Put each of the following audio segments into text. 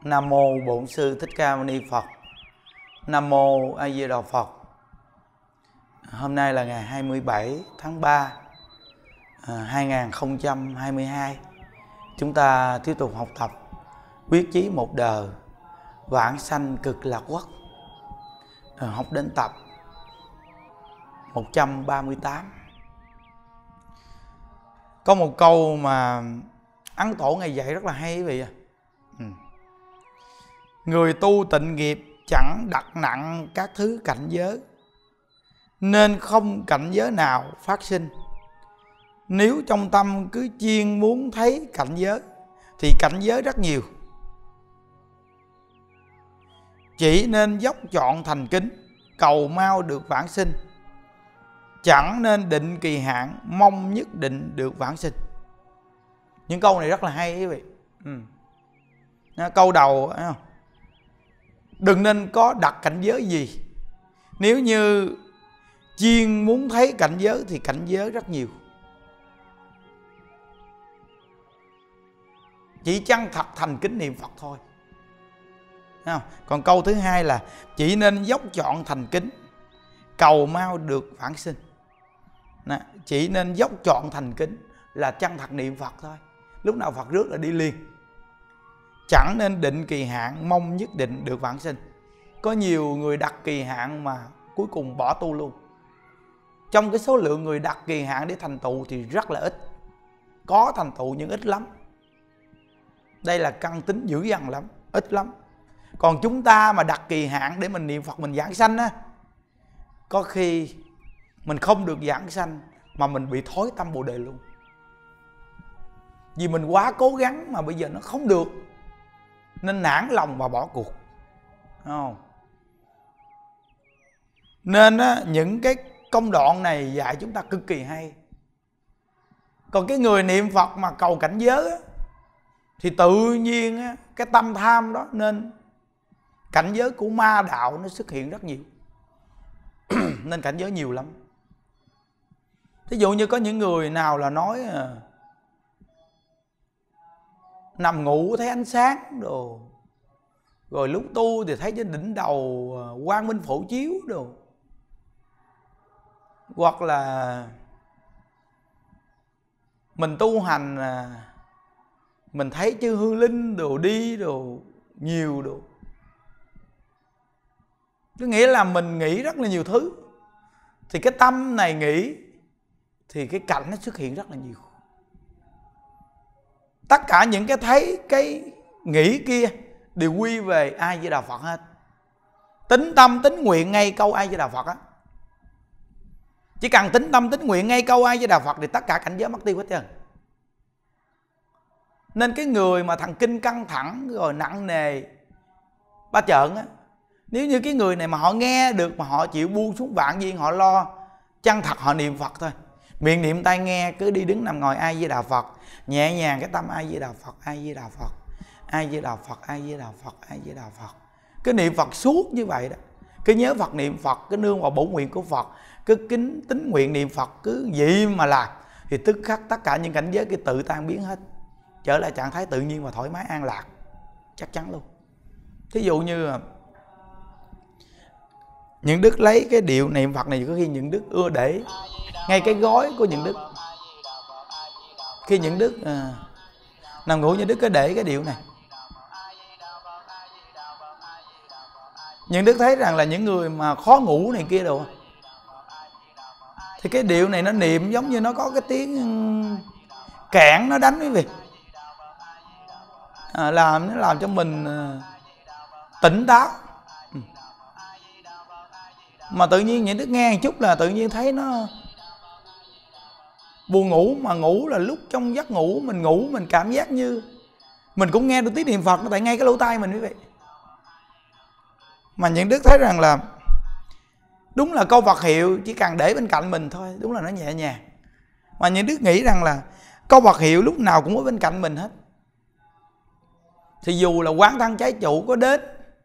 Nam mô Bổn Sư Thích Ca Mâu Ni Phật. Nam mô A Di Đà Phật. Hôm nay là ngày 27 tháng 3 2022. Chúng ta tiếp tục học tập Quyết chí một đời, vãng sanh cực lạc quốc. Học đến tập 138. Có một câu mà Ấn Tổ Ngài dạy rất là hay quý vị ạ. Người tu tịnh nghiệp chẳng đặt nặng các thứ cảnh giới, nên không cảnh giới nào phát sinh. Nếu trong tâm cứ chuyên muốn thấy cảnh giới thì cảnh giới rất nhiều. Chỉ nên dốc chọn thành kính, cầu mau được vãng sinh. Chẳng nên định kỳ hạn, mong nhất định được vãng sinh. Những câu này rất là hay quý vị. Câu đầu thấy không? Đừng nên có đặt cảnh giới gì. Nếu như chuyên muốn thấy cảnh giới thì cảnh giới rất nhiều. Chỉ chân thật thành kính niệm Phật thôi. Thấy không? Còn câu thứ hai là chỉ nên dốc chọn thành kính, cầu mau được vãng sinh. Chỉ nên dốc chọn thành kính là chân thật niệm Phật thôi. Lúc nào Phật rước là đi liền. Chẳng nên định kỳ hạn, mong nhất định được vãng sinh. Có nhiều người đặt kỳ hạn mà cuối cùng bỏ tu luôn. Trong cái số lượng người đặt kỳ hạn để thành tựu thì rất là ít. Có thành tựu nhưng ít lắm. Đây là căn tính dữ dằn lắm, ít lắm. Còn chúng ta mà đặt kỳ hạn để mình niệm Phật, mình vãng sanh á, có khi mình không được vãng sanh mà mình bị thối tâm Bồ Đề luôn. Vì mình quá cố gắng mà bây giờ nó không được, nên nản lòng và bỏ cuộc. Không? Nên á, những cái công đoạn này dạy chúng ta cực kỳ hay. Còn cái người niệm Phật mà cầu cảnh giới á, thì tự nhiên á, cái tâm tham đó nên cảnh giới của ma đạo nó xuất hiện rất nhiều. Nên cảnh giới nhiều lắm. Thí dụ như có những người nào là nói nằm ngủ thấy ánh sáng đồ, rồi lúc tu thì thấy trên đỉnh đầu quang minh phổ chiếu đồ, hoặc là mình tu hành mình thấy chư hương linh đồ đi đồ nhiều đồ. Có nghĩa là mình nghĩ rất là nhiều thứ. Thì cái tâm này nghĩ thì cái cảnh nó xuất hiện rất là nhiều. Tất cả những cái thấy, cái nghĩ kia đều quy về A Di Đà Phật hết. Tính tâm tính nguyện ngay câu A Di Đà Phật á. Chỉ cần tính tâm tính nguyện ngay câu A Di Đà Phật thì tất cả cảnh giới mất tiêu hết trơn. Nên cái người mà thần kinh căng thẳng rồi nặng nề ba trợn á, nếu như cái người này mà họ nghe được mà họ chịu buông xuống vạn viên, họ lo chân thật họ niệm Phật thôi. Miệng niệm tai nghe, cứ đi đứng nằm ngồi A Di Đà Phật, nhẹ nhàng cái tâm A Di Đà Phật, A Di Đà Phật, A Di Đà Phật, A Di Đà Phật, A Di Đà Phật. Cứ niệm Phật suốt như vậy đó. Cứ nhớ Phật niệm Phật, cứ nương vào bổn nguyện của Phật, cứ kính tính nguyện niệm Phật, cứ vậy mà làm thì tức khắc tất cả những cảnh giới kia tự tan biến hết, trở lại trạng thái tự nhiên và thoải mái an lạc. Chắc chắn luôn. Thí dụ như những đức lấy cái điệu niệm Phật này, có khi những đức ưa để ngay cái gói của những đức. Khi những đức nằm ngủ, những đức cứ để cái điệu này. Những đức thấy rằng là những người mà khó ngủ này kia đồ, thì cái điệu này nó niệm giống như nó có cái tiếng kẽn nó đánh quý vị. Nó làm cho mình tỉnh táo. Mà tự nhiên những đức nghe một chút là tự nhiên thấy nó buồn ngủ. Mà ngủ là lúc trong giấc ngủ mình ngủ, mình cảm giác như mình cũng nghe được tiếng niệm Phật tại ngay cái lỗ tai mình quý vị. Mà những đức thấy rằng là đúng là câu Phật hiệu chỉ cần để bên cạnh mình thôi, đúng là nó nhẹ nhàng. Mà những đức nghĩ rằng là câu Phật hiệu lúc nào cũng ở bên cạnh mình hết. Thì dù là quán thân trái chủ có đến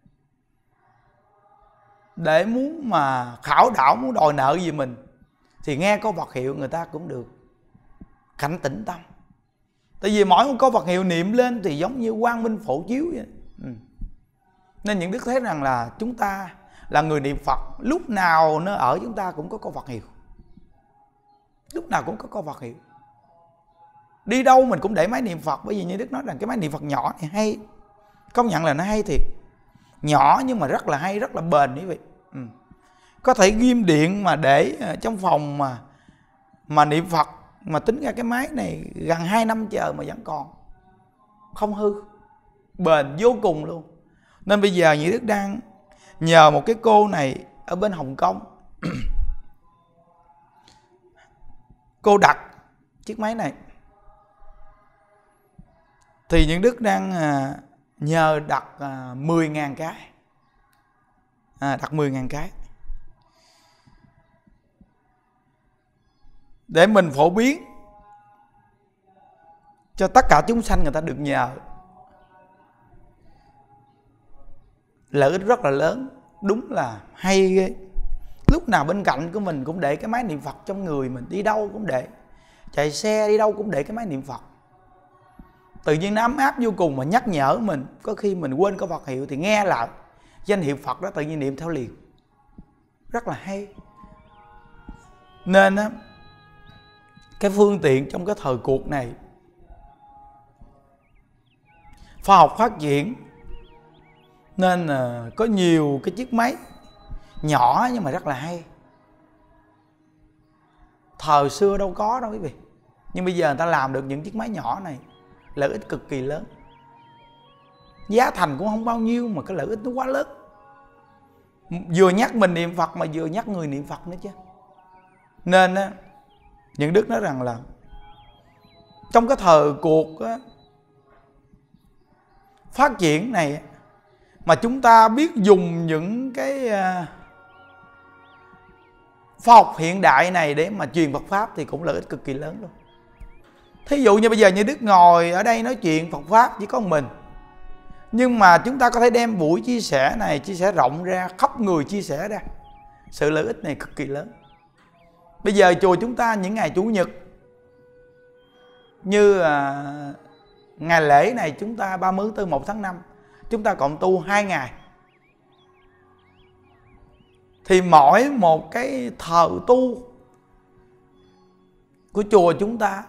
để muốn mà khảo đảo, muốn đòi nợ gì mình, thì nghe câu Phật hiệu người ta cũng được cảnh tỉnh tâm. Tại vì mỗi một câu Phật hiệu niệm lên thì giống như quang minh phổ chiếu vậy. Nên những đức thấy rằng là chúng ta là người niệm Phật, lúc nào nơi ở chúng ta cũng có câu Phật hiệu, lúc nào cũng có câu Phật hiệu. Đi đâu mình cũng để máy niệm Phật. Bởi vì như Đức nói rằng cái máy niệm Phật nhỏ này hay, công nhận là nó hay thiệt, nhỏ nhưng mà rất là hay, rất là bền quý vị. Có thể ghim điện mà để trong phòng mà niệm Phật, mà tính ra cái máy này gần 2 năm chờ mà vẫn còn không hư, bền vô cùng luôn. Nên bây giờ Nhị Đức đang nhờ một cái cô này ở bên Hồng Kông cô đặt chiếc máy này, thì những Đức đang nhờ đặt 10.000 cái, đặt 10.000 cái để mình phổ biến cho tất cả chúng sanh người ta được nhờ. Lợi ích rất là lớn, đúng là hay ghê. Lúc nào bên cạnh của mình cũng để cái máy niệm Phật trong người mình, đi đâu cũng để, chạy xe đi đâu cũng để cái máy niệm Phật. Tự nhiên nó ấm áp vô cùng mà nhắc nhở mình. Có khi mình quên câu Phật hiệu thì nghe lại danh hiệu Phật đó tự nhiên niệm theo liền, rất là hay. Nên á, cái phương tiện trong cái thời cuộc này, khoa học phát triển, nên có nhiều cái chiếc máy nhỏ nhưng mà rất là hay. Thời xưa đâu có đâu quý vị, nhưng bây giờ người ta làm được những chiếc máy nhỏ này, lợi ích cực kỳ lớn. Giá thành cũng không bao nhiêu mà cái lợi ích nó quá lớn. Vừa nhắc mình niệm Phật mà vừa nhắc người niệm Phật nữa chứ. Nên á, những Đức nói rằng là trong cái thời cuộc á, phát triển này mà chúng ta biết dùng những cái khoa học hiện đại này để mà truyền Phật Pháp thì cũng lợi ích cực kỳ lớn luôn. Thí dụ như bây giờ như Đức ngồi ở đây nói chuyện Phật Pháp chỉ có một mình, nhưng mà chúng ta có thể đem buổi chia sẻ này chia sẻ rộng ra, khắp người chia sẻ ra. Sự lợi ích này cực kỳ lớn. Bây giờ chùa chúng ta những ngày Chủ nhật, như ngày lễ này chúng ta 30 tháng 4, 1 tháng 5, chúng ta cộng tu 2 ngày. Thì mỗi một cái thờ tu của chùa chúng ta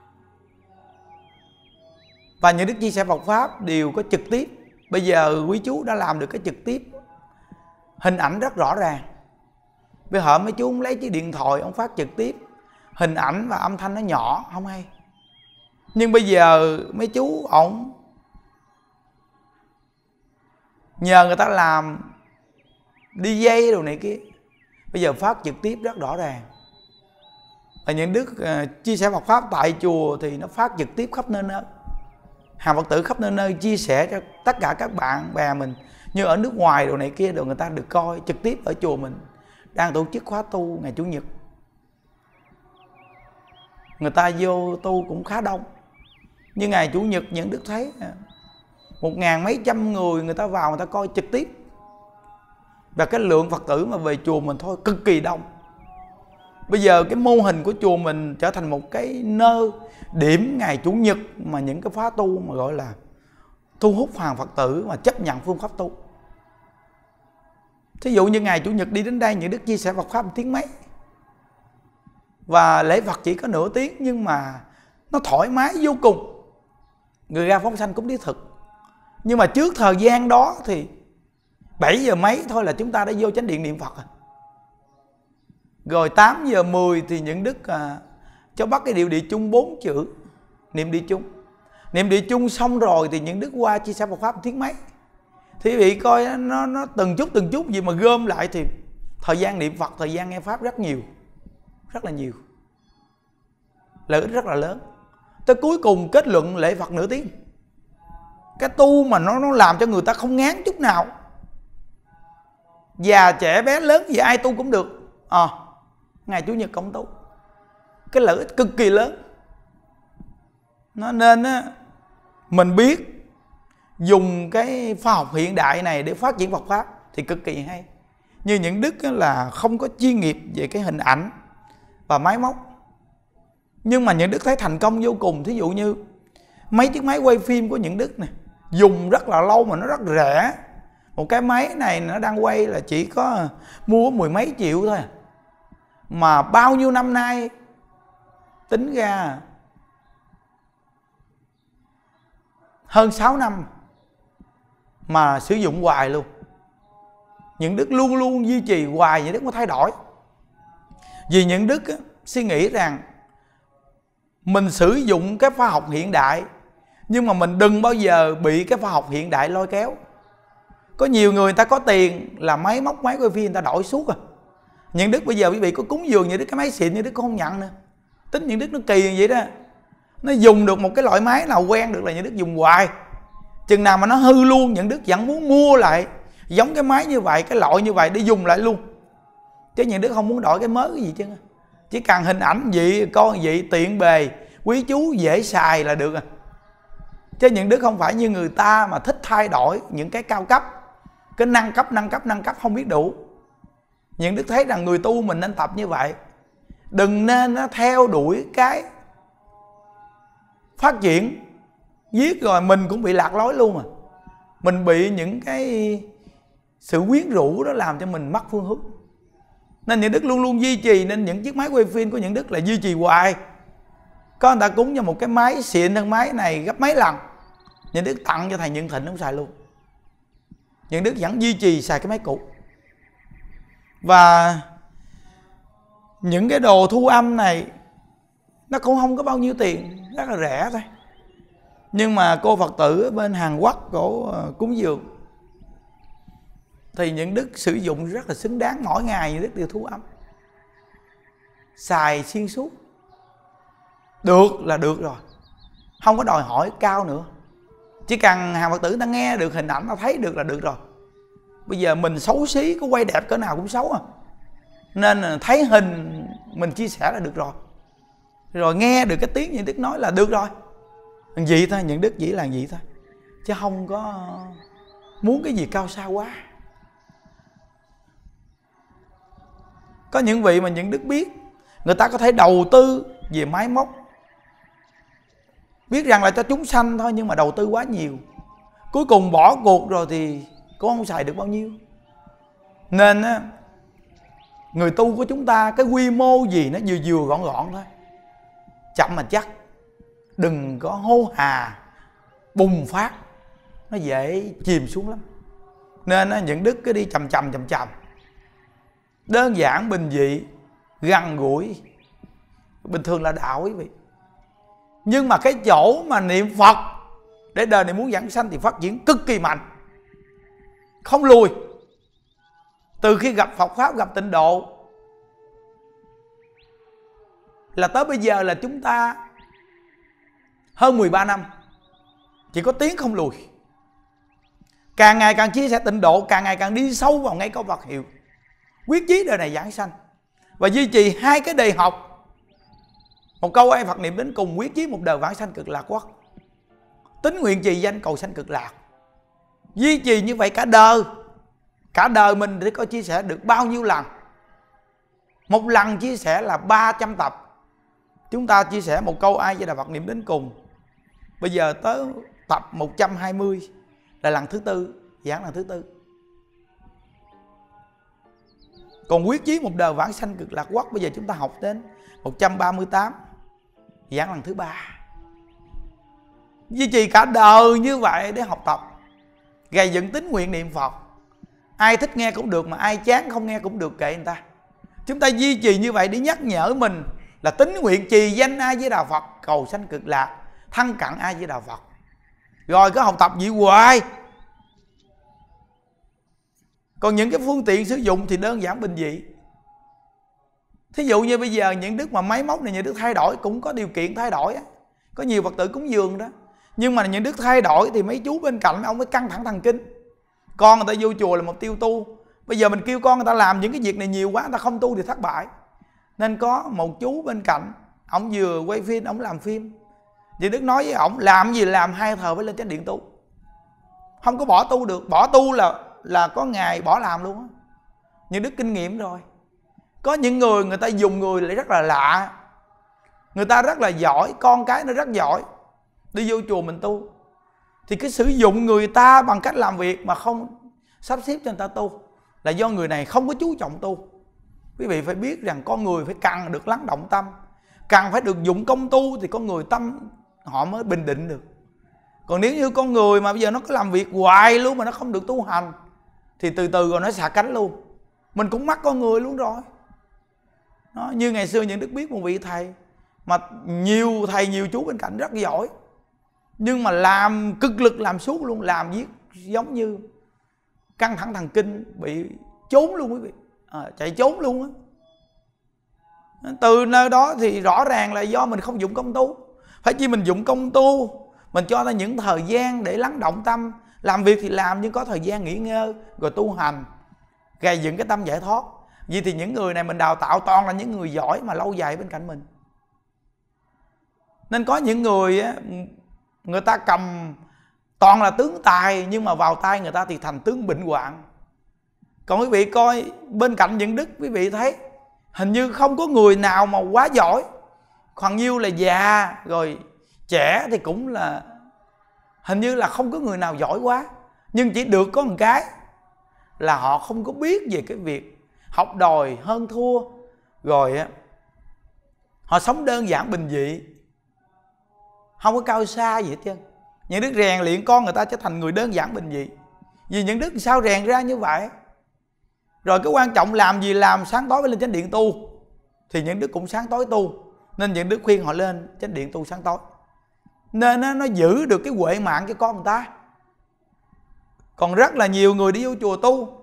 và những đức chia sẻ Phật Pháp đều có trực tiếp. Bây giờ quý chú đã làm được cái trực tiếp, hình ảnh rất rõ ràng. Bây giờ mấy chú ông lấy chiếc điện thoại ông phát trực tiếp, hình ảnh và âm thanh nó nhỏ không hay. Nhưng bây giờ mấy chú ổng nhờ người ta làm DJ đồ này kia, bây giờ phát trực tiếp rất rõ ràng. Và những đức chia sẻ Phật Pháp tại chùa thì nó phát trực tiếp khắp nơi nơi. Hàng Phật tử khắp nơi nơi chia sẻ cho tất cả các bạn bè mình. Như ở nước ngoài đồ này kia đồ, người ta được coi trực tiếp ở chùa mình đang tổ chức khóa tu ngày Chủ nhật. Người ta vô tu cũng khá đông. Như ngày Chủ nhật những đức thấy 1.000 mấy trăm người, người ta vào người ta coi trực tiếp. Và cái lượng Phật tử mà về chùa mình thôi cực kỳ đông. Bây giờ cái mô hình của chùa mình trở thành một cái nơi điểm ngày Chủ nhật mà những cái khóa tu mà gọi là thu hút hàng Phật tử mà chấp nhận phương pháp tu. Thí dụ như ngày Chủ nhật đi đến đây, những đức chia sẻ Phật Pháp 1 tiếng mấy, và lễ Phật chỉ có nửa tiếng, nhưng mà nó thoải mái vô cùng. Người ra phóng sanh cũng đi thực. Nhưng mà trước thời gian đó thì 7 giờ mấy thôi là chúng ta đã vô chánh điện niệm Phật rồi. Rồi 8 giờ 10 thì những đức cho bắt cái điệu địa chung 4 chữ niệm địa chung. Niệm địa chung xong rồi thì những đức qua chia sẻ Phật Pháp 1 tiếng mấy. Thì vị coi nó từng chút gì mà gom lại thì thời gian niệm Phật, thời gian nghe Pháp rất nhiều. Rất là nhiều. Lợi ích rất là lớn. Tới cuối cùng kết luận lễ Phật nửa tiếng. Cái tu mà nó làm cho người ta không ngán chút nào. Già trẻ bé lớn gì ai tu cũng được. Ngày Chủ nhật cộng tu. Cái lợi ích cực kỳ lớn. Nó nên á, mình biết dùng cái khoa học hiện đại này để phát triển Phật Pháp thì cực kỳ hay. Như những đức là không có chuyên nghiệp về cái hình ảnh và máy móc, nhưng mà những đức thấy thành công vô cùng. Thí dụ như mấy chiếc máy quay phim của những đức này dùng rất là lâu mà nó rất rẻ, Một cái máy này nó đang quay là chỉ có mua mười mấy triệu thôi, mà bao nhiêu năm nay tính ra hơn 6 năm mà sử dụng hoài luôn. Những Đức luôn luôn duy trì hoài, những Đức không thay đổi. Vì những Đức suy nghĩ rằng mình sử dụng cái khoa học hiện đại, nhưng mà mình đừng bao giờ bị cái khoa học hiện đại lôi kéo. Có nhiều người ta có tiền là máy móc, máy quay phim người ta đổi suốt à. Những Đức bây giờ quý vị có cúng dường những Đức cái máy xịn, những Đức cũng không nhận nữa. Tính những Đức nó kỳ vậy đó. Nó dùng được một cái loại máy nào quen được là những Đức dùng hoài. Chừng nào mà nó hư luôn, những Đức vẫn muốn mua lại giống cái máy như vậy, cái loại như vậy để dùng lại luôn. Chứ những Đức không muốn đổi cái mới cái gì chứ. Chỉ cần hình ảnh vậy, con vậy, tiện bề, quý chú, dễ xài là được à. Chứ những Đức không phải như người ta mà thích thay đổi những cái cao cấp, cái nâng cấp không biết đủ. Những Đức thấy rằng người tu mình nên tập như vậy. Đừng nên theo đuổi cái phát triển, giết rồi mình cũng bị lạc lối luôn à. Mình bị những cái sự quyến rũ đó làm cho mình mất phương hướng. Nên những Đức luôn luôn duy trì, nên những chiếc máy quay phim của những Đức là duy trì hoài. Có người ta cúng cho một cái máy xịn hơn máy này gấp mấy lần, những Đức tặng cho thầy Nhân Thịnh không xài luôn. Những Đức vẫn duy trì xài cái máy cũ. Và những cái đồ thu âm này nó cũng không có bao nhiêu tiền, rất là rẻ thôi. Nhưng mà cô Phật tử ở bên Hàn Quốc cổ cúng dường thì những Đức sử dụng rất là xứng đáng. Mỗi ngày những Đức đều thu âm, xài xuyên suốt. Được là được rồi, không có đòi hỏi cao nữa. Chỉ cần hàng Phật tử ta nghe được hình ảnh, ta thấy được là được rồi. Bây giờ mình xấu xí, có quay đẹp cỡ nào cũng xấu à. Nên thấy hình mình chia sẻ là được rồi. Rồi nghe được cái tiếng những Đức nói là được rồi. Vậy thôi, những Đức chỉ là vậy thôi, chứ không có muốn cái gì cao xa quá. Có những vị mà những Đức biết, người ta có thể đầu tư về máy móc, biết rằng là cho chúng sanh thôi, nhưng mà đầu tư quá nhiều, cuối cùng bỏ cuộc rồi thì cũng không xài được bao nhiêu. Nên người tu của chúng ta cái quy mô gì nó vừa vừa gọn gọn thôi, chậm mà chắc. Đừng có hô hà bùng phát, nó dễ chìm xuống lắm. Nên những Đức cứ đi chậm chậm, đơn giản, bình dị, gần gũi. Bình thường là đạo quý vị. Nhưng mà cái chỗ mà niệm Phật để đời này muốn giảng sanh thì phát triển cực kỳ mạnh, không lùi. Từ khi gặp Phật Pháp, gặp Tịnh Độ là tới bây giờ là chúng ta hơn 13 năm, chỉ có tiếng không lùi. Càng ngày càng chia sẻ Tịnh Độ, càng ngày càng đi sâu vào ngay câu Phật hiệu, quyết chí đời này giảng sanh. Và duy trì hai cái đề học, một câu ai Phật niệm đến cùng, quyết chí một đời vãng sanh cực lạc quốc, tín nguyện trì danh cầu sanh cực lạc. Duy trì như vậy cả đời. Cả đời mình thì có chia sẻ được bao nhiêu lần? Một lần chia sẻ là 300 tập. Chúng ta chia sẻ một câu ai Di Đà Phật niệm đến cùng, bây giờ tới tập 120 là lần thứ tư, giảng lần thứ tư. Còn quyết chí một đời vãng sanh cực lạc quốc, bây giờ chúng ta học đến 138, giảng lần thứ 3. Duy trì cả đời như vậy để học tập, gầy dựng tín nguyện niệm Phật. Ai thích nghe cũng được, mà ai chán không nghe cũng được, kệ người ta. Chúng ta duy trì như vậy để nhắc nhở mình là tín nguyện trì danh A Di Đà Phật cầu sanh cực lạc, thân cận A Di Đà Phật. Rồi cứ học tập vậy hoài. Còn những cái phương tiện sử dụng thì đơn giản bình dị. Thí dụ như bây giờ những Đức mà máy móc này những Đức thay đổi cũng có điều kiện thay đổi á. Có nhiều Phật tử cúng dường đó, nhưng mà những Đức thay đổi thì mấy chú bên cạnh ông mới căng thẳng thần kinh. Con người ta vô chùa là mục tiêu tu, bây giờ mình kêu con người ta làm những cái việc này nhiều quá, người ta không tu thì thất bại. Nên có một chú bên cạnh, ông vừa quay phim, ông làm phim. Thì Đức nói với ổng, làm gì làm, 2 thời phải lên chánh điện tu, không có bỏ tu được. Bỏ tu là có ngày bỏ làm luôn á. Nhưng Đức kinh nghiệm rồi. Có những người ta dùng người lại rất là lạ, người ta rất là giỏi, con cái nó rất giỏi, đi vô chùa mình tu thì cái sử dụng người ta bằng cách làm việc mà không sắp xếp cho người ta tu, là do người này không có chú trọng tu. Quý vị phải biết rằng con người phải cần được lắng động tâm, cần phải được dụng công tu thì con người tâm họ mới bình định được. Còn nếu như con người mà bây giờ nó cứ làm việc hoài luôn mà nó không được tu hành thì từ từ rồi nó xả cánh luôn. Mình cũng mắc con người luôn rồi. Đó, như ngày xưa những Đức biết một vị thầy mà nhiều thầy nhiều chú bên cạnh rất giỏi, nhưng mà làm cực lực làm suốt luôn, làm viết giống như căng thẳng thần kinh, bị trốn luôn quý vị, chạy trốn luôn á. Từ nơi đó thì rõ ràng là do mình không dụng công tu. Phải chi mình dụng công tu, mình cho ra những thời gian để lắng động tâm. Làm việc thì làm nhưng có thời gian nghỉ ngơi, rồi tu hành, gây dựng cái tâm giải thoát. Vì thì những người này mình đào tạo toàn là những người giỏi mà lâu dài bên cạnh mình. Nên có những người á, người ta cầm toàn là tướng tài, nhưng mà vào tay người ta thì thành tướng bệnh hoạn. Còn quý vị coi bên cạnh những Đức, quý vị thấy hình như không có người nào mà quá giỏi. Còn nhiêu là già, rồi trẻ thì cũng là hình như là không có người nào giỏi quá. Nhưng chỉ được có một cái là họ không có biết về cái việc học đòi hơn thua, rồi họ sống đơn giản bình dị, không có cao xa gì hết trơn. Những Đức rèn luyện con người ta trở thành người đơn giản bình dị. Vì những Đức sao rèn ra như vậy. Rồi cái quan trọng làm gì làm, sáng tối phải lên chánh điện tu, thì những Đức cũng sáng tối tu. Nên những Đức khuyên họ lên chánh điện tu sáng tối, nên nó giữ được cái huệ mạng cho con người ta. Còn rất là nhiều người đi vô chùa tu,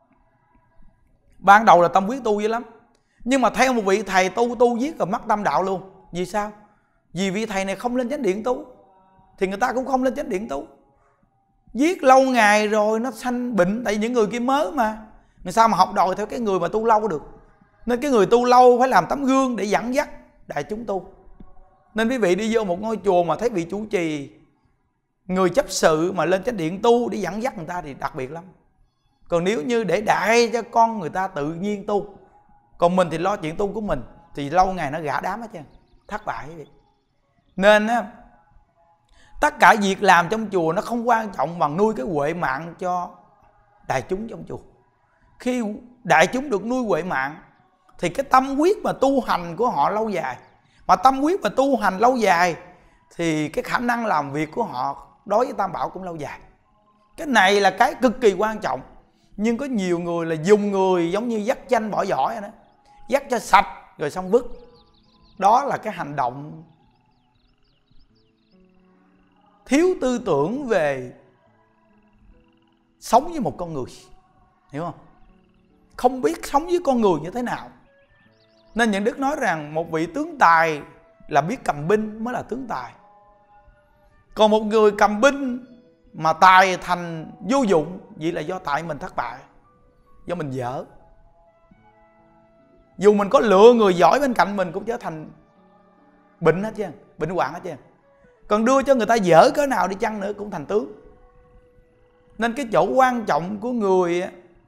ban đầu là tâm quyết tu dữ lắm, nhưng mà theo một vị thầy tu viết rồi mất tâm đạo luôn. Vì sao? Vì vị thầy này không lên chánh điện tu thì người ta cũng không lên chánh điện tu. Viết lâu ngày rồi nó sanh bệnh. Tại vì những người kia mới mà, làm sao mà học đòi theo cái người mà tu lâu được. Nên cái người tu lâu phải làm tấm gương để dẫn dắt đại chúng tu. Nên quý vị đi vô một ngôi chùa mà thấy vị chủ trì, người chấp sự mà lên chánh điện tu để dẫn dắt người ta thì đặc biệt lắm. Còn nếu như để đại cho con người ta tự nhiên tu, còn mình thì lo chuyện tu của mình, thì lâu ngày nó gã đám hết trơn, thất bại. Nên á, tất cả việc làm trong chùa nó không quan trọng bằng nuôi cái huệ mạng cho đại chúng trong chùa. Khi đại chúng được nuôi huệ mạng thì cái tâm quyết mà tu hành của họ lâu dài. Mà tâm quyết mà tu hành lâu dài thì cái khả năng làm việc của họ đối với Tam Bảo cũng lâu dài. Cái này là cái cực kỳ quan trọng. Nhưng có nhiều người là dùng người giống như dắt chanh bỏ vỏ vậy đó, dắt cho sạch rồi xong vứt. Đó là cái hành động thiếu tư tưởng về sống với một con người, hiểu không? Không biết sống với con người như thế nào. Nên những Đức nói rằng một vị tướng tài là biết cầm binh mới là tướng tài. Còn một người cầm binh mà tài thành vô dụng, vậy là do tại mình thất bại, do mình dở. Dù mình có lựa người giỏi bên cạnh mình cũng trở thành bệnh hết trơn, bệnh hoạn hết trơn. Còn đưa cho người ta dở cỡ nào đi chăng nữa cũng thành tướng. Nên cái chỗ quan trọng của người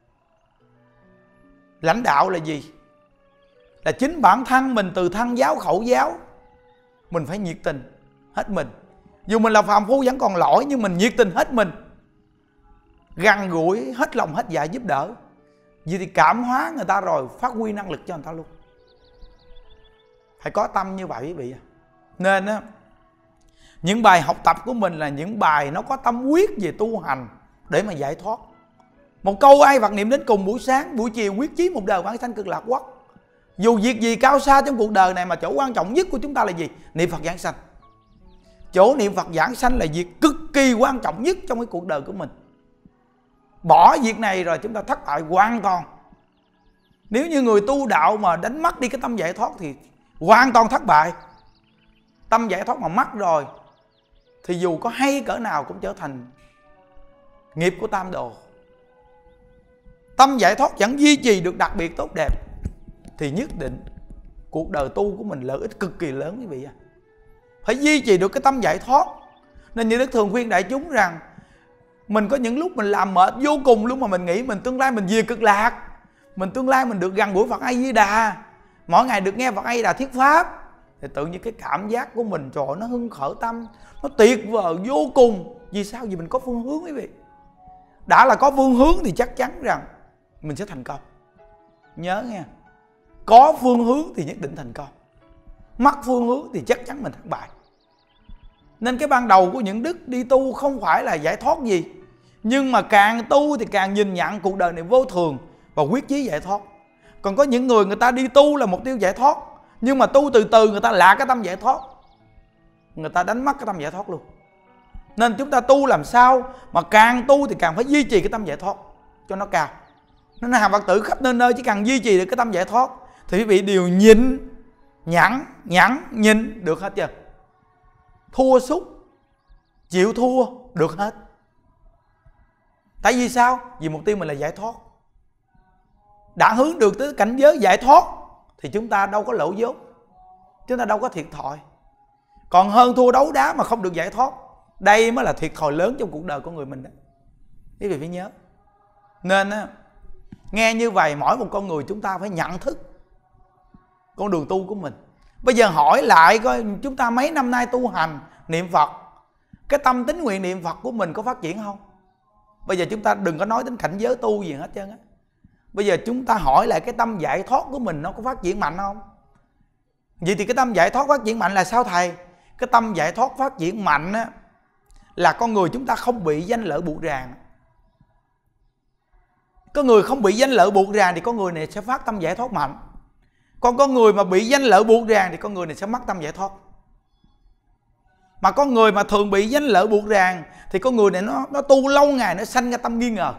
lãnh đạo là gì? Là chính bản thân mình, từ thân giáo khẩu giáo, mình phải nhiệt tình hết mình. Dù mình là phàm phu vẫn còn lỗi, nhưng mình nhiệt tình hết mình, gần gũi hết lòng hết dạ giúp đỡ. Vì thì cảm hóa người ta rồi phát huy năng lực cho người ta luôn. Phải có tâm như vậy quý vị. Nên á, những bài học tập của mình là những bài nó có tâm quyết về tu hành để mà giải thoát. Một câu ai Phật niệm đến cùng buổi sáng, buổi chiều quyết chí một đời vãng sanh cực lạc quốc. Dù việc gì cao xa trong cuộc đời này mà chỗ quan trọng nhất của chúng ta là gì? Niệm Phật giảng sanh. Chỗ niệm Phật giảng sanh là việc cực kỳ quan trọng nhất trong cái cuộc đời của mình. Bỏ việc này rồi chúng ta thất bại hoàn toàn. Nếu như người tu đạo mà đánh mất đi cái tâm giải thoát thì hoàn toàn thất bại. Tâm giải thoát mà mất rồi thì dù có hay cỡ nào cũng trở thành nghiệp của tam đồ. Tâm giải thoát vẫn duy trì được đặc biệt tốt đẹp thì nhất định cuộc đời tu của mình lợi ích cực kỳ lớn quý vị. Phải duy trì được cái tâm giải thoát. Nên như Đức thường khuyên đại chúng rằng mình có những lúc mình làm mệt vô cùng luôn, mà mình nghĩ mình tương lai mình về cực lạc, mình tương lai mình được gần gũi Phật A Di Đà, mỗi ngày được nghe Phật A Di Đà thuyết pháp, thì tự nhiên cái cảm giác của mình trời, nó hưng khởi tâm, nó tuyệt vời vô cùng. Vì sao? Vì mình có phương hướng quý vị. Đã là có phương hướng thì chắc chắn rằng mình sẽ thành công. Nhớ nghe, có phương hướng thì nhất định thành công, mất phương hướng thì chắc chắn mình thất bại. Nên cái ban đầu của những đức đi tu không phải là giải thoát gì, nhưng mà càng tu thì càng nhìn nhận cuộc đời này vô thường và quyết chí giải thoát. Còn có những người ta đi tu là mục tiêu giải thoát, nhưng mà tu từ từ người ta lạc cái tâm giải thoát, người ta đánh mất cái tâm giải thoát luôn. Nên chúng ta tu làm sao mà càng tu thì càng phải duy trì cái tâm giải thoát cho nó cao. Nên hàng Phật tử khắp nơi nơi chỉ cần duy trì được cái tâm giải thoát thì quý vị đều nhịn, nhẫn nhịn được hết chưa? Thua sút, chịu thua được hết. Tại vì sao? Vì mục tiêu mình là giải thoát. Đã hướng được tới cảnh giới giải thoát thì chúng ta đâu có lỗ vốn, chúng ta đâu có thiệt thòi. Còn hơn thua đấu đá mà không được giải thoát, đây mới là thiệt thòi lớn trong cuộc đời của người mình đó. Quý vị phải nhớ. Nên nghe như vậy, mỗi một con người chúng ta phải nhận thức con đường tu của mình. Bây giờ hỏi lại coi chúng ta mấy năm nay tu hành niệm Phật, cái tâm tín nguyện niệm Phật của mình có phát triển không? Bây giờ chúng ta đừng có nói đến cảnh giới tu gì hết trơn á. Bây giờ chúng ta hỏi lại cái tâm giải thoát của mình nó có phát triển mạnh không? Vậy thì cái tâm giải thoát phát triển mạnh là sao thầy? Cái tâm giải thoát phát triển mạnh á, là con người chúng ta không bị danh lợi buộc ràng. Có người không bị danh lợi buộc ràng thì con người này sẽ phát tâm giải thoát mạnh. Còn con người mà bị danh lợi buộc ràng thì con người này sẽ mất tâm giải thoát. Mà con người mà thường bị danh lợi buộc ràng thì con người này nó tu lâu ngày nó sanh ra tâm nghi ngờ.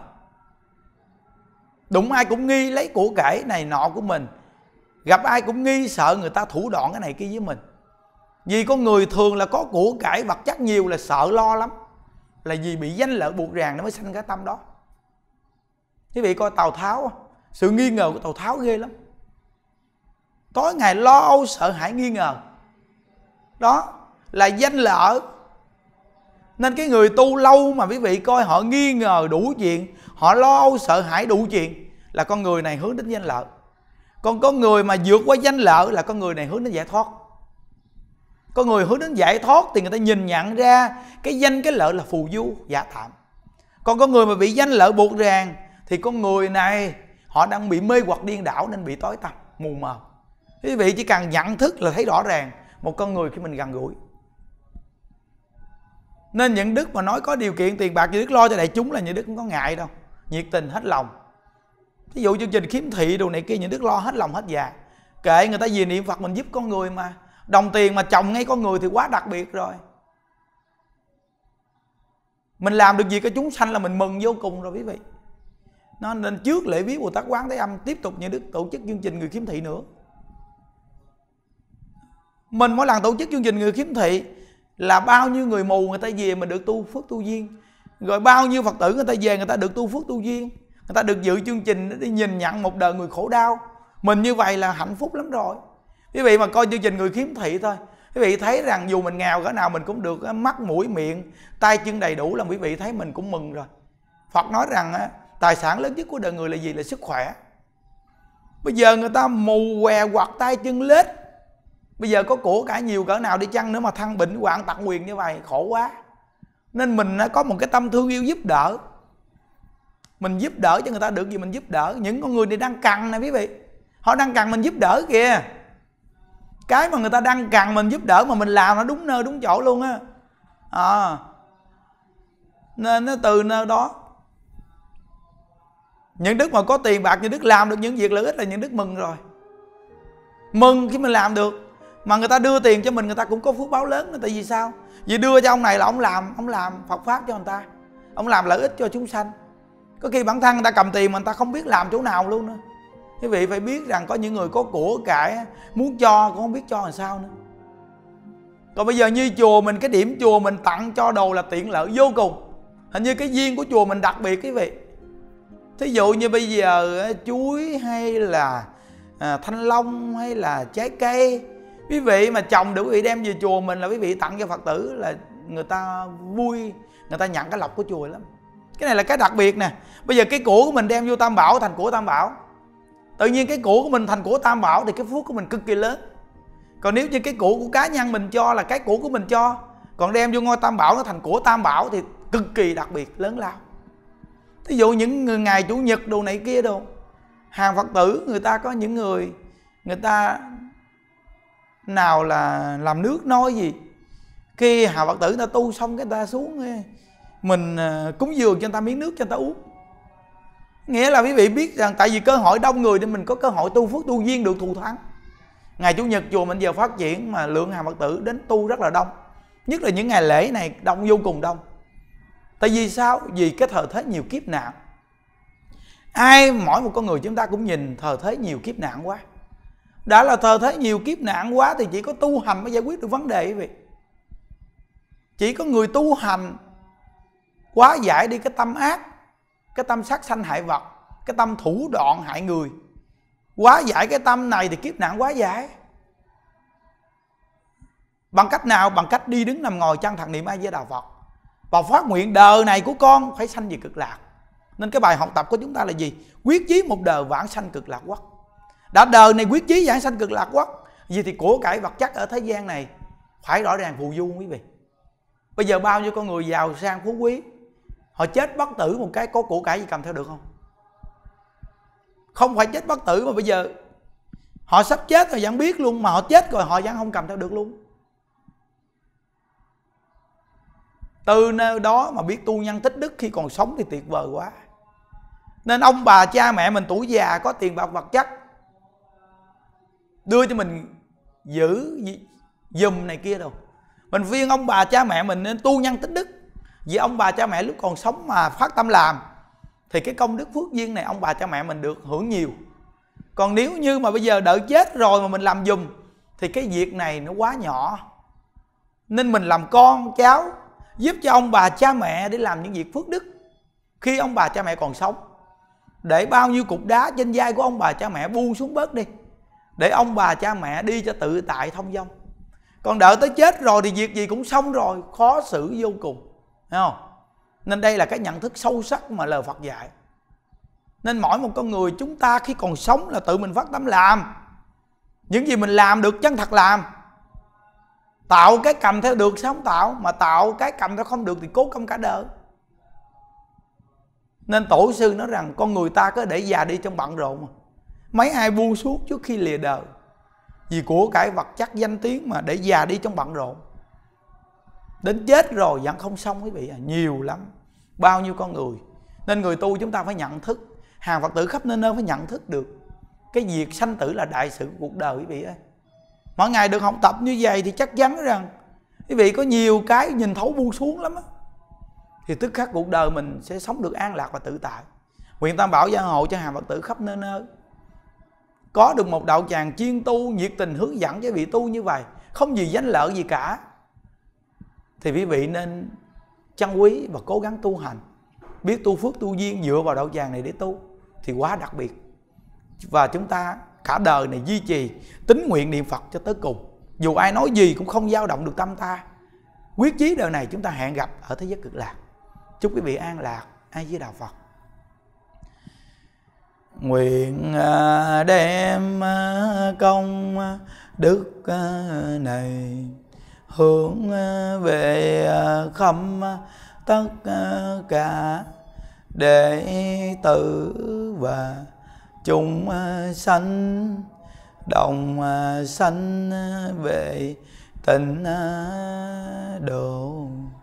Đụng ai cũng nghi lấy của cải này nọ của mình, gặp ai cũng nghi sợ người ta thủ đoạn cái này kia với mình. Vì con người thường là có của cải vật chất nhiều là sợ lo lắm, là vì bị danh lợi buộc ràng nó mới sanh cái tâm đó. Quý vị coi Tào Tháo, sự nghi ngờ của Tào Tháo ghê lắm, tối ngày lo âu sợ hãi nghi ngờ. Đó là danh lợi. Nên cái người tu lâu mà quý vị coi họ nghi ngờ đủ chuyện, họ lo âu sợ hãi đủ chuyện, là con người này hướng đến danh lợi. Còn con người mà vượt qua danh lợi là con người này hướng đến giải thoát. Con người hướng đến giải thoát thì người ta nhìn nhận ra cái danh cái lợi là phù du, giả tạm. Còn con người mà bị danh lợi buộc ràng thì con người này họ đang bị mê hoặc điên đảo nên bị tối tăm, mù mờ. Quý vị chỉ cần nhận thức là thấy rõ ràng một con người khi mình gần gũi. Nên những đức mà nói có điều kiện tiền bạc, như đức lo cho đại chúng là những đức không có ngại đâu, nhiệt tình hết lòng. Ví dụ chương trình khiếm thị đồ này kia, những đức lo hết lòng hết dạ. Kệ người ta vì niệm Phật mình giúp con người mà. Đồng tiền mà trồng ngay con người thì quá đặc biệt rồi. Mình làm được gì cho chúng sanh là mình mừng vô cùng rồi quý vị. Nên trước lễ viếng Bồ Tát Quán Thế Âm, tiếp tục những đức tổ chức chương trình người khiếm thị nữa. Mình mỗi lần tổ chức chương trình người khiếm thị là bao nhiêu người mù người ta về mình được tu phước tu duyên, rồi bao nhiêu Phật tử người ta về người ta được tu phước tu duyên, người ta được dự chương trình để nhìn nhận một đời người khổ đau. Mình như vậy là hạnh phúc lắm rồi. Quý vị mà coi chương trình người khiếm thị thôi, quý vị thấy rằng dù mình nghèo cỡ nào mình cũng được mắt mũi miệng tay chân đầy đủ, là quý vị thấy mình cũng mừng rồi. Phật nói rằng tài sản lớn nhất của đời người là gì? Là sức khỏe. Bây giờ người ta mù què hoặc tay chân lết, bây giờ có của cải nhiều cỡ nào đi chăng nữa mà thăng bệnh hoạn tật nguyền như vậy khổ quá. Nên mình có một cái tâm thương yêu giúp đỡ, mình giúp đỡ cho người ta được gì mình giúp đỡ. Những con người này đang cần nè quý vị, họ đang cần mình giúp đỡ kìa. Cái mà người ta đang cần mình giúp đỡ mà mình làm nó đúng nơi đúng chỗ luôn á. Nên nó từ nơi đó, những đức mà có tiền bạc, những đức làm được những việc lợi ích là những đức mừng rồi. Mừng khi mình làm được. Mà người ta đưa tiền cho mình, người ta cũng có phước báo lớn. Tại vì sao? Vì đưa cho ông này là ông làm Phật Pháp cho người ta, ông làm lợi ích cho chúng sanh. Có khi bản thân người ta cầm tiền mà người ta không biết làm chỗ nào luôn nữa. Quý vị phải biết rằng có những người có của cải muốn cho cũng không biết cho làm sao nữa. Còn bây giờ như chùa mình, cái điểm chùa mình tặng cho đồ là tiện lợi vô cùng. Hình như cái duyên của chùa mình đặc biệt quý vị. Thí dụ như bây giờ chuối hay là thanh long hay là trái cây, quý vị mà trồng được quý vị đem về chùa mình là quý vị tặng cho Phật tử là người ta vui, người ta nhận cái lộc của chùa lắm. Cái này là cái đặc biệt nè. Bây giờ cái của của mình đem vô Tam Bảo thành của Tam Bảo, tự nhiên cái của mình thành của Tam Bảo thì cái phước của mình cực kỳ lớn. Còn nếu như cái của cá nhân mình cho là cái của mình cho, còn đem vô ngôi Tam Bảo nó thành của Tam Bảo thì cực kỳ đặc biệt lớn lao. Thí dụ những ngày Chủ nhật đồ này kia đồ, hàng Phật tử người ta có những người ta nào là làm nước nói gì, khi hàng Phật tử người ta tu xong cái người ta xuống mình cúng dường cho người ta miếng nước cho người ta uống. Nghĩa là quý vị biết rằng tại vì cơ hội đông người nên mình có cơ hội tu phước tu duyên được thù thắng. Ngày Chủ nhật chùa mình giờ phát triển mà lượng hàng Phật tử đến tu rất là đông, nhất là những ngày lễ này đông, vô cùng đông. Tại vì sao? Vì cái thời thế nhiều kiếp nạn. Mỗi một con người chúng ta cũng nhìn thời thế nhiều kiếp nạn quá. Đã là thời thế nhiều kiếp nạn quá thì chỉ có tu hành mới giải quyết được vấn đề quý vị. Chỉ có người tu hành hóa giải đi cái tâm ác, cái tâm sát sanh hại vật, cái tâm thủ đoạn hại người. Hóa giải cái tâm này thì kiếp nạn hóa giải. Bằng cách nào? Bằng cách đi đứng nằm ngồi chân thật niệm A Di Đà Phật và phát nguyện đời này của con phải sanh về cực lạc. Nên cái bài học tập của chúng ta là gì? Quyết chí một đời vãng sanh cực lạc quốc. Đã đời này quyết chí vãng sanh cực lạc quốc, vì thì của cải vật chất ở thế gian này phải rõ ràng phù du quý vị. Bây giờ bao nhiêu con người giàu sang phú quý, họ chết bất tử một cái có của cải gì cầm theo được không? Không phải chết bất tử mà bây giờ họ sắp chết rồi vẫn biết luôn, mà họ chết rồi họ vẫn không cầm theo được luôn. Từ nơi đó mà biết tu nhân tích đức khi còn sống thì tuyệt vời quá. Nên ông bà cha mẹ mình tuổi già có tiền bạc vật chất đưa cho mình giữ dùm này kia đâu. Mình khuyên ông bà cha mẹ mình nên tu nhân tích đức. Vì ông bà cha mẹ lúc còn sống mà phát tâm làm thì cái công đức phước duyên này ông bà cha mẹ mình được hưởng nhiều. Còn nếu như mà bây giờ đợi chết rồi mà mình làm dùm thì cái việc này nó quá nhỏ. Nên mình làm con cháu giúp cho ông bà cha mẹ để làm những việc phước đức khi ông bà cha mẹ còn sống, để bao nhiêu cục đá trên vai của ông bà cha mẹ buông xuống bớt đi, để ông bà cha mẹ đi cho tự tại thông dong. Còn đợi tới chết rồi thì việc gì cũng xong rồi, khó xử vô cùng, thấy không? Nên đây là cái nhận thức sâu sắc mà lời Phật dạy. Nên mỗi một con người chúng ta khi còn sống là tự mình phát tâm làm. Những gì mình làm được chân thật làm. Tạo cái cầm theo được sao không tạo, mà tạo cái cầm theo không được thì cố công cả đời. Nên tổ sư nói rằng con người ta có để già đi trong bận rộn mà. Mấy ai buông xuống trước khi lìa đời, vì của cải vật chất danh tiếng mà để già đi trong bận rộn. Đến chết rồi vẫn không xong quý vị à, nhiều lắm, bao nhiêu con người. Nên người tu chúng ta phải nhận thức, hàng Phật tử khắp nơi nơi phải nhận thức được cái việc sanh tử là đại sự của cuộc đời quý vị ơi. Mỗi ngày được học tập như vậy thì chắc chắn rằng quý vị có nhiều cái nhìn thấu buông xuống lắm á, thì tức khắc cuộc đời mình sẽ sống được an lạc và tự tại. Nguyện Tam Bảo gia hộ cho hàng Phật tử khắp nơi nơi có được một đạo tràng chuyên tu, nhiệt tình hướng dẫn cho vị tu như vậy, không gì danh lợi gì cả. Thì quý vị nên trân quý và cố gắng tu hành, biết tu phước tu duyên dựa vào đạo tràng này để tu thì quá đặc biệt. Và chúng ta cả đời này duy trì tín nguyện niệm Phật cho tới cùng, dù ai nói gì cũng không dao động được tâm ta. Quyết chí đời này chúng ta hẹn gặp ở thế giới cực lạc. Chúc quý vị an lạc. A Di Đà Phật. Nguyện đem công đức này hướng về khắp tất cả đệ tử và chúng sanh đồng sanh về tịnh độ.